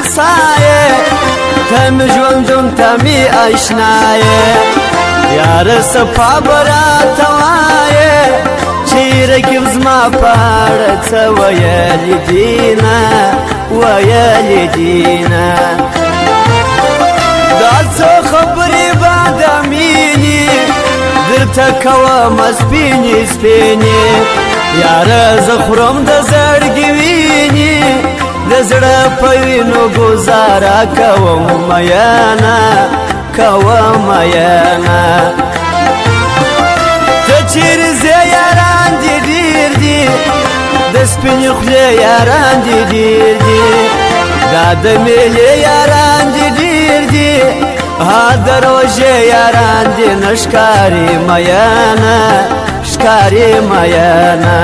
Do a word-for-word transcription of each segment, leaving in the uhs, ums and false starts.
سایه تم ژوندون تمی آشنایه یار صفا برات وایه چیرې کې زما په اړه څه ویلي دینه ویلي دینه دا څه خبرې به د مینې درته کوم سپینې سپینې یاره زه خورم د زړګي وینې د زړه په وینو ګزاره کوم میانه کوم میانه ته چیرې ځې یاران دې ډېر دي د سپینې خولې یاران دې ډېر دي دا د میلې یاران دې ډېر دي ها د روژې یاران دې نه ښکاري میانه ښکاري میانه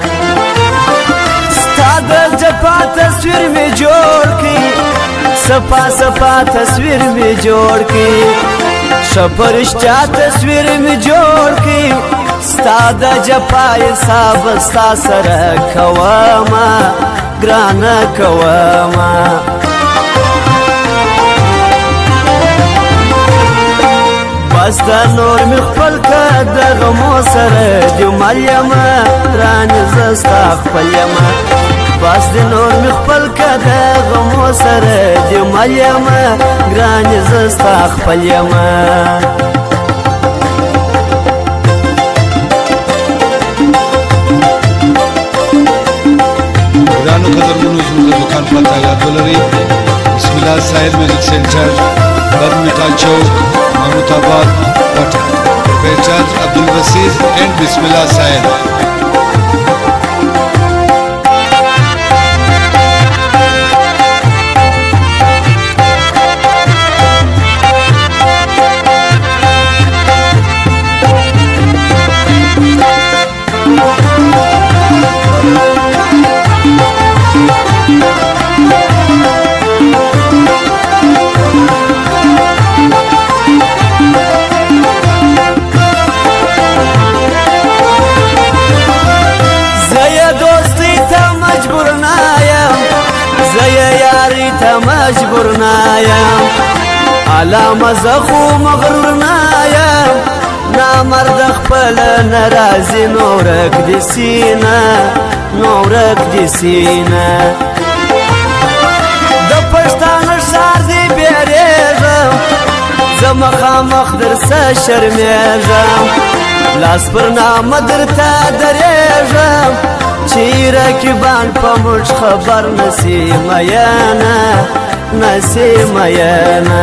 ستا د جفا تصویر مې جوړ کړي صفا صفا تصویر مې جوړ کړي ښه په رښتیا تصویر مې جوړ کړي ستا د جفا حساب ستا سره کومه ګرانه کومه بس دا نور مې خپل که د غمو سره جمال یمه رانې زه ستا خپل یمه بس د نور مې خپل که د غمو سره جمال یمه ګرانې زه ستا خپل یمه ګرانو قدرمنو زموږ د دوکان پته یاد ولرئ بسم الله ساحل میوزیک سینټر بر میټال چوک محمود آباد کوټه پرچارج عبدالبصیر اینڈ بسم الله ساحل مجبور نایم علامه زه خو مغرور نایم نامرد خپل ناراضي نورک دي سینه نورک دي سینه د پښتانه ښار دې بیریږم زه مخامخ درسه شرمېږم لاس پر نامه درته درېږم چې رقیبان په موږ خبر نسی میانه نسی میانه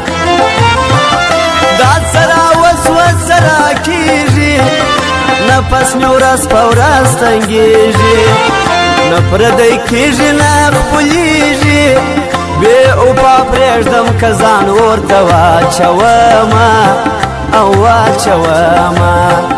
دا سره وسوسه راکېږي نفس مې ورځ په ورځ تنګېږي نه پردی کېږي نه خپلېږي بې اوبه پرېږدم که ځان ورته واچومه او واچومه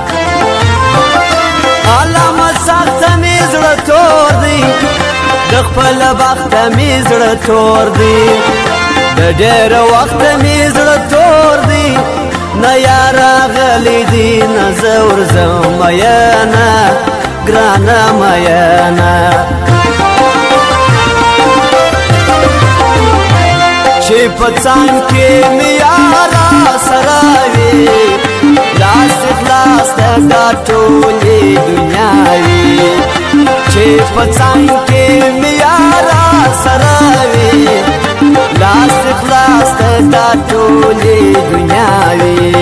علامه سخته مې زړه تور دی د خپله بخته مې زړه تور دی د ډېره وخته مې زړه تور دی نه یار راغلی دی نه زه ورځم میانه ګرانه میانه چې په څنګ کې مې یاره سره وي لاس خلاص ته دا ټولې دنیا وي چې په څنګ کې مې یاره سره وي لاس خلاص ته دا ټولې دنیا وي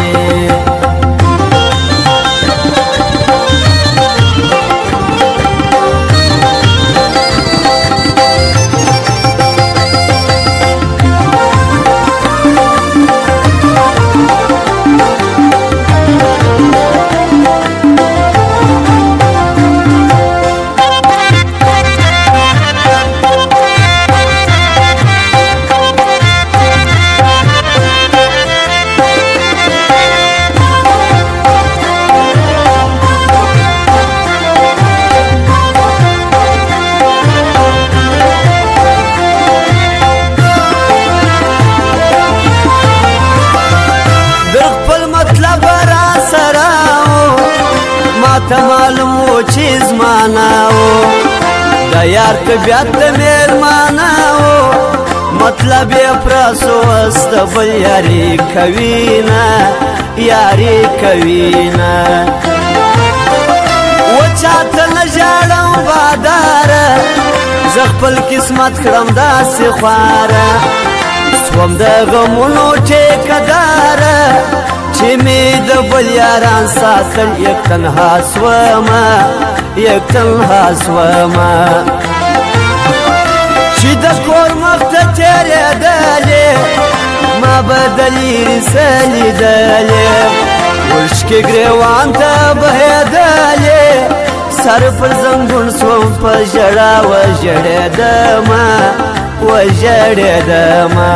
ته معلوم و چې زمانه و د یار طبیعت د میلمانه و مطلب یې پرسو است بل یاري کوي نه یاري کوي نه و چاته نه ژاړم باداره زه خپل قسمت کړم داسې خواره سوم د غمونو ټیکهداره چې مې د بل یاران ساتل یک تنها سومه یک تنها سومه چې د کور مخ ته تېرېدلې ما به د لرې څه لیدلې وشکې ګرېوان ته بهېدلې سر پر زنګون سوم په ژړا وژړېدمه وژړېدمه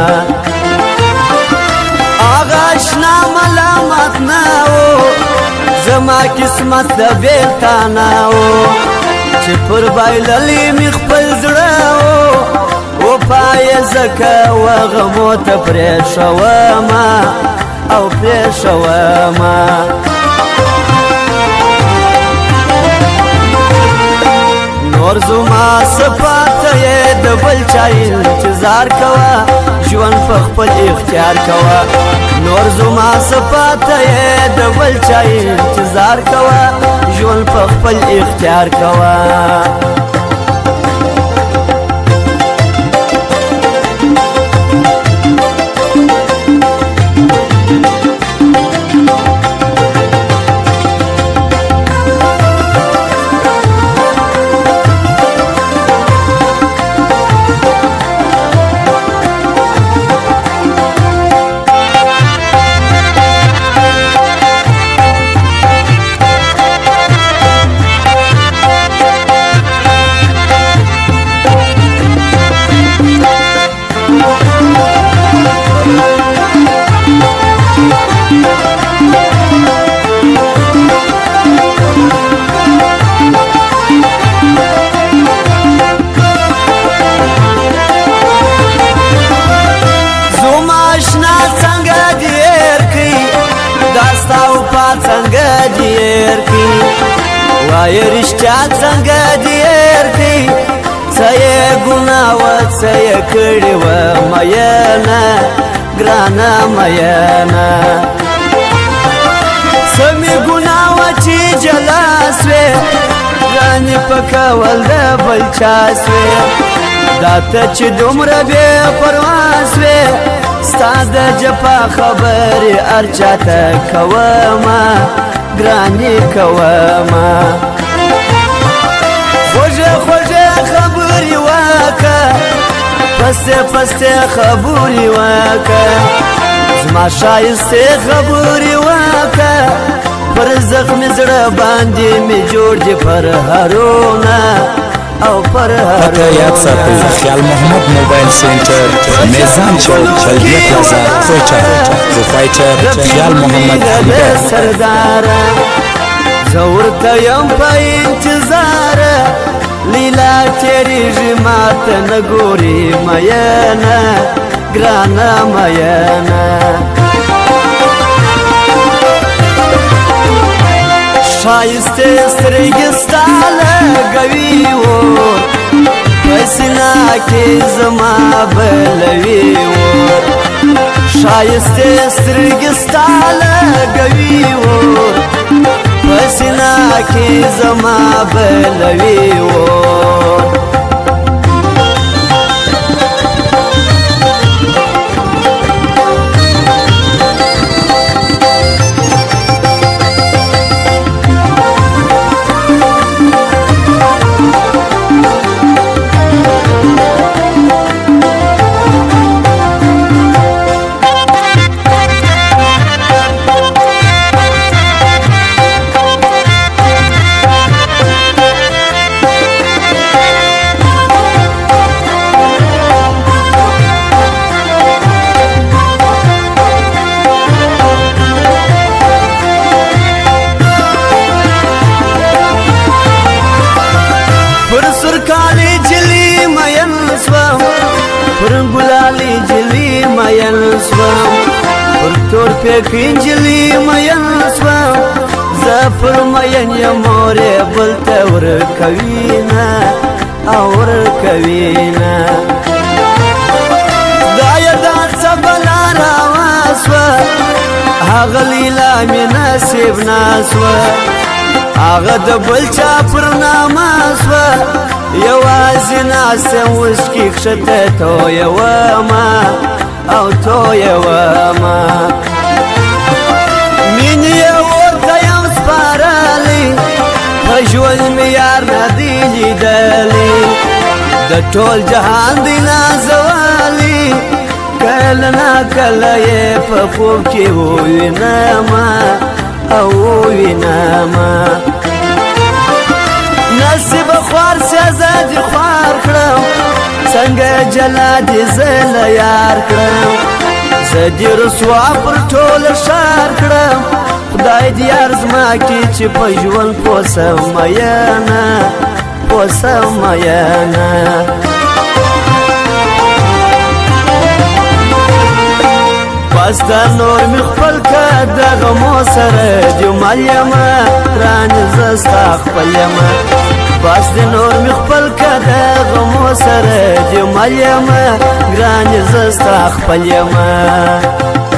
هغه اشنا ملامت نه و زما قسمت د بېلتا نه و چې پر بایللې مې خپل زړه و وپایې ځکه وغمو ته پرېښومه او پرېښومه نور زما صفاته یې د بل چا انتظار کوه ژوند په خپل اختیار کوه نور زما صفاته یې د بل چا انتظار کوه ژوند په خپل اختیار کوه وای رښتیا څنګه دیر کی څه یې ګناه وه څه یې کړې وه مینه ګرانه مینه څه مې ګناه وه چې جلا سوې ګرانې په کول د بل چا سوې دا ته چې دومره بې پروا سوې ستا د جفا خبرې هر چاته کومه ګرانې کومه خوږې خوږې خبرې وکړه پستې پستې خبرې وکړه زما ښایستې خبرې وکړه پر زخمي زړه باندې مې جوړ دي پرهرونه او پرهرونه پته یاد ساتئ خیال محمد موبایل سینټر میزان چوک جلدیه پلازا کوچا پروپرایټر خیال محمد حیدر سرداره زه ورته یم په انتظاره لیلا تېرېږي ماته نه ګوري مینه ګرانه مینه ښایستې سترګې ستا لګوي و په سینه کې زما بلوي و ښایستې سترګې ستا لګوي و په سینه کې زما بلوي و پیکی نجلی مین سوام زه پر مین یم مورې بل ته ورکوینه او ورکوینه ناسوه هغه لیلا مې نصیب ناسوه هغه د بل چا پر نامه سوه یوازې ناسته اوس کې کښته تویومه او تویومه مینې یې ورته یم سپارلی په ژوند مې یار نه دی لیدلی د ټول جهان دی نازولی کله ناکله یې په خوب کې ووینمه او ووینمه نصیب خوار سه زه دې خوار کړم څنګه جلا دې زه له یار کړم زه دې رسوا پر ټوله ښار کړم خدای دې یار زما کې چې په ژوند پوه سم مینه پوه سم مینه بس دا نور می خپل که د غمو سره جمال یمه ګرانې زه ستا خپل یمه بس د نور می خپل که د غمو سره جمال یمه ګرانې زه ستا خپل یمه